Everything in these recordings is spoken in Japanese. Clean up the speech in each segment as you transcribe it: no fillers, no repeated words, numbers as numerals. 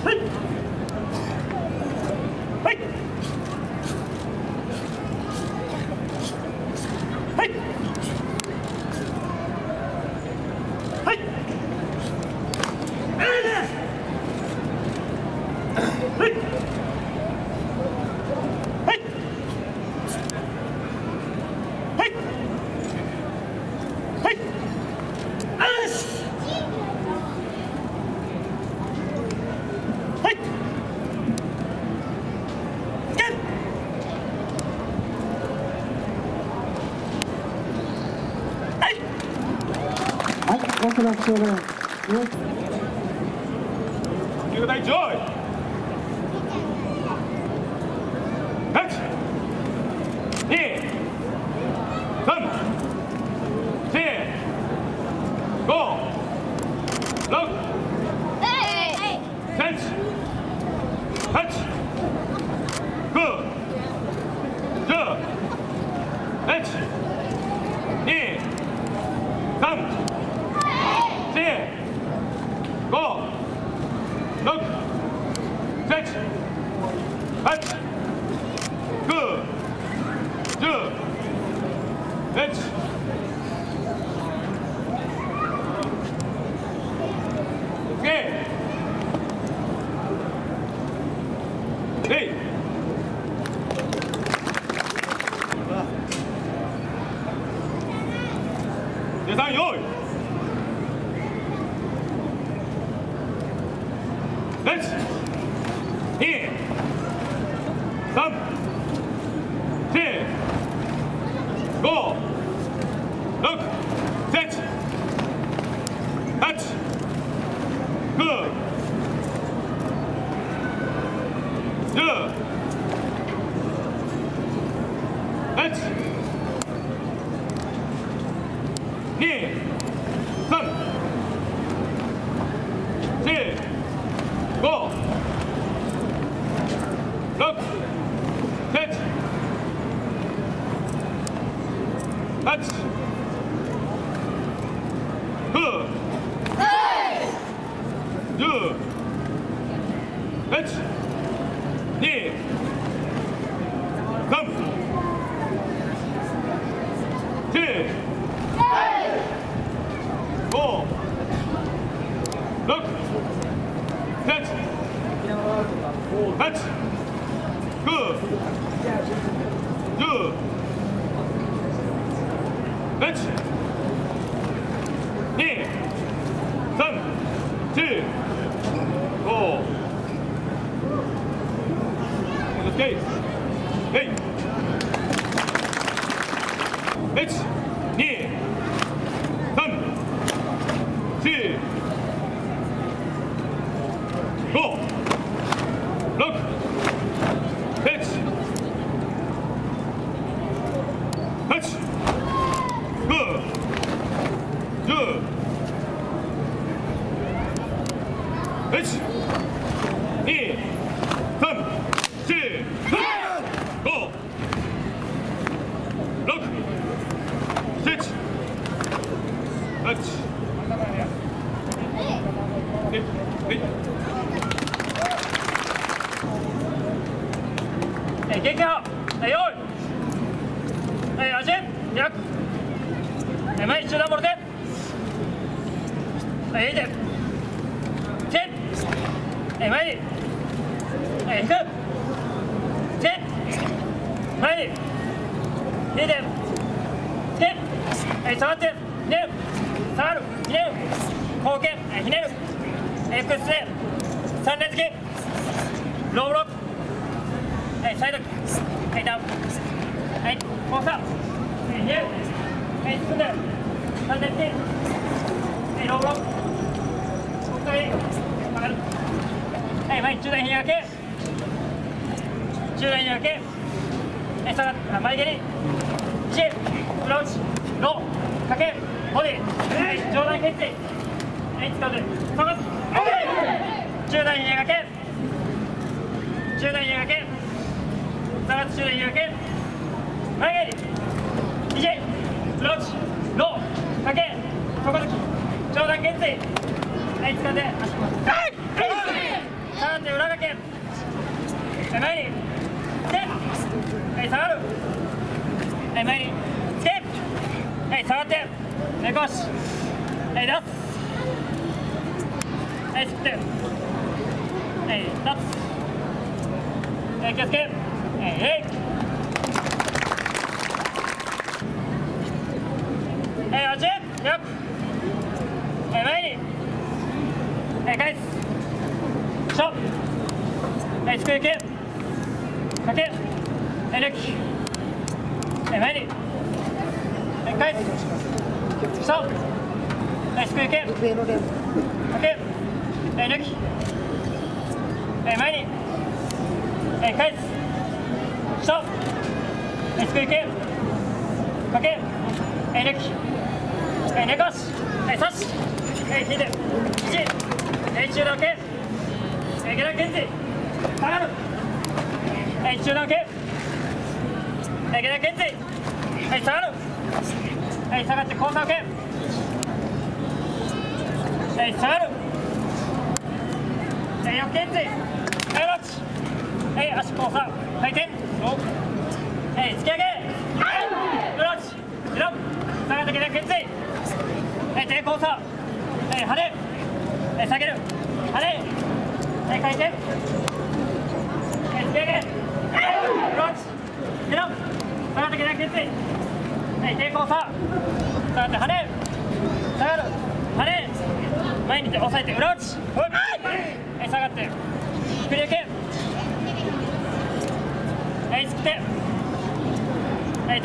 9対上位。1、2、3、4、5、6、7、8、9、10、1、2、3、4、5、6、7、8、9、10、1、OK。13用意。1、2、3、4、5、6、7、8、9、10、1、2、3、4、5、6、7、8、9、10、1、2、3、4、5、6、7、8、9、10、1、2、3、4、5、OK。1、2、3、4、5、6、7、8、9、10、1、2、3、4、5、6、7、8、 撃破、用意、足、逆、前、中段ボールで、いいで、手、前に、引く、手、前に、いいで、手、下がって、ひねる、下がる、ひねる、後傾、ひねる、複数で、3連付き、ローブロック、サイド、ダウン、交差、ひねる、進んで、3連付き、ローブロック、ここから曲がる、前に中段ひねがけ、中段ひねがけ、下がって、前蹴り、1、クローチ、ロー、かけ、ボディ、上段決定、使うで、下がって、中段ひねがけ、中段ひねがけ、下がって中段ひねがけ、前蹴り、1、クローチ、ロー、かけ、底突き、上段決定、使うで、足します。下がっ前にステップ、下がる、前にステップ、下がって猫足、出す、吸って、立つ、気をつけ、落ち、よっ、前に、返す、ショッ、つくゆき、かけ、抜き、前に、返す、ショッ、つくゆき、かけ、抜き、前に、返す、ショッ、つくゆき、かけ、抜き、猫足、差し、引いて、1、中段系、下段検知、下がる、中段系、下段検知、下がる、下がって交差系、下がる、横検知、ロッチ、足交差、回転、突き上げ、ロッチ、ロッ、下がって下段検知、抵抗差、跳ね、下げる、跳ね、回転、突き上げ、ロッチ、下がって下段検知、抵抗差、下がって跳ね、下がる、跳ね、前に押さえて、ロッチ、下がって、振り受け、すくって、立つ、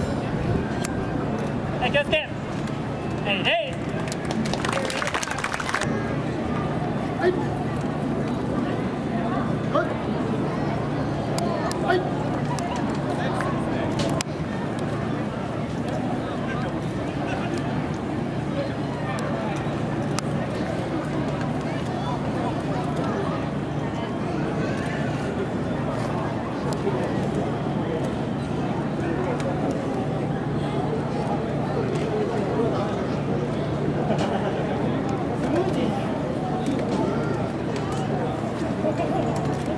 気をつけ、はいはい。 はい。